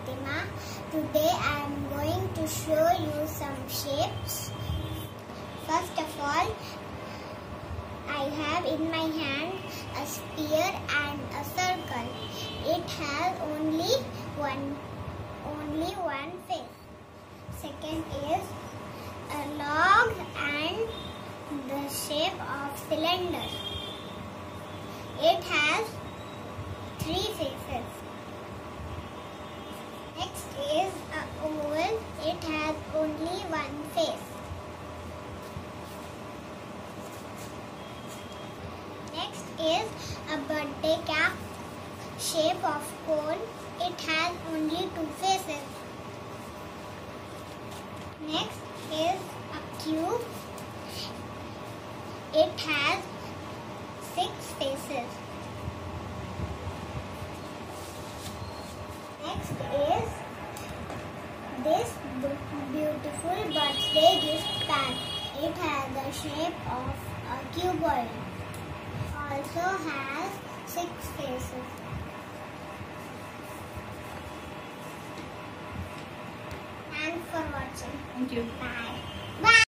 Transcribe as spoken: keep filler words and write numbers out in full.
Fatima. Today I am going to show you some shapes. First of all, I have in my hand a sphere and a circle. It has only one, only one face. Second is a log and the shape of cylinder. It has three faces. Next is a oval. It has only one face. Next is a birthday cap shape of cone. It has only two faces. Next is a cube. It has six faces. Next is this beautiful birthday gift card. It has the shape of a cuboid. Also has six faces. Thanks for watching. Thank you. Bye.